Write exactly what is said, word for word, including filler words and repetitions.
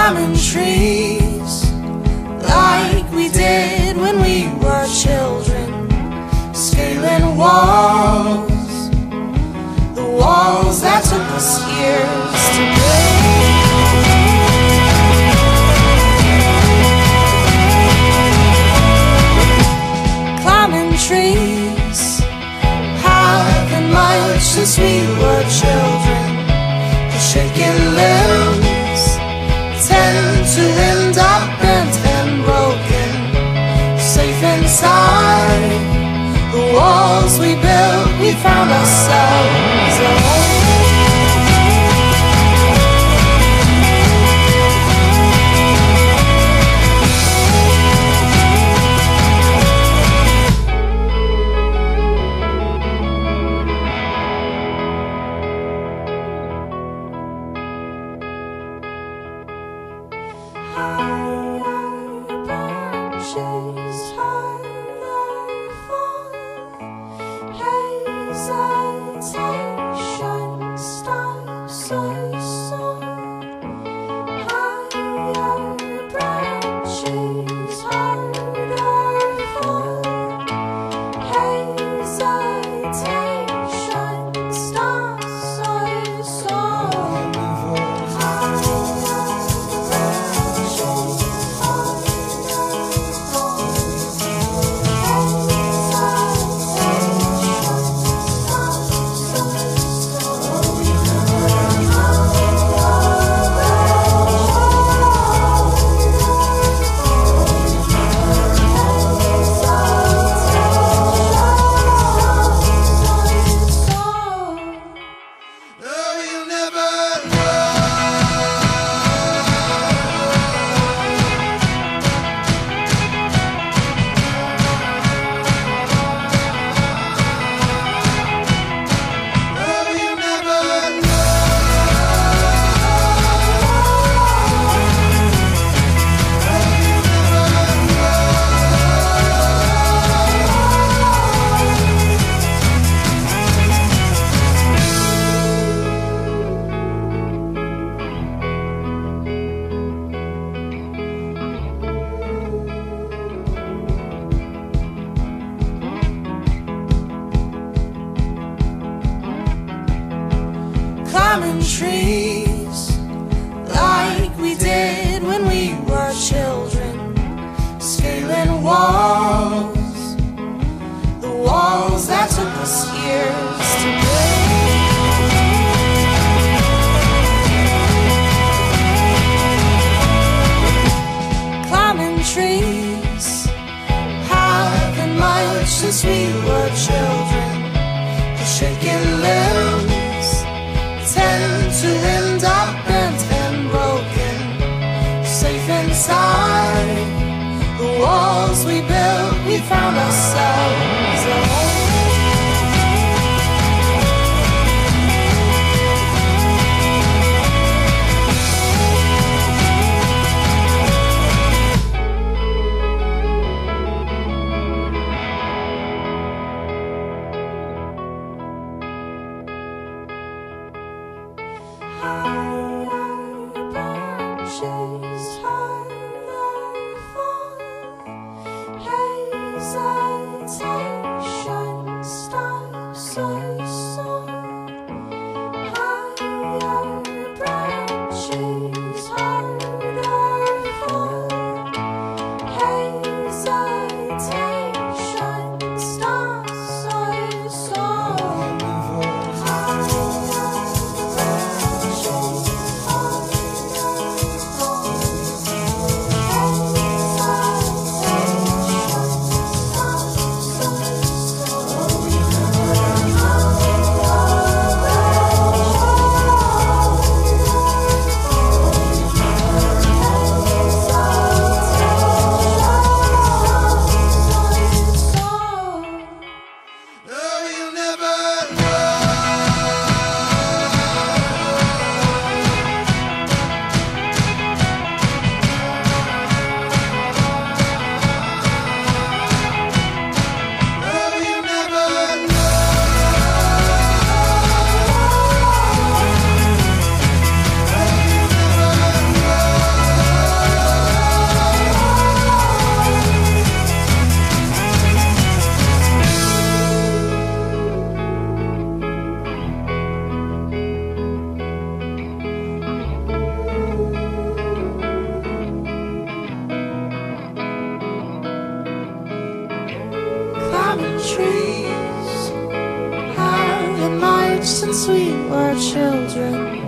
climbing trees like we did when we were children, scaling walls, the walls that took us years to build. Climbing trees, high and much since we were children, the shaking limbs tend to end up bent and broken. Safe inside the walls we built, we found ourselves alone. Climbing trees like we did when we were children, scaling walls, the walls that took us years to build. Climbing trees, high and much since we were children, the shaking limbs tend to end up bent and broken. Safe inside the walls we built, we found ourselves alone. Show trees, high and light since we were children.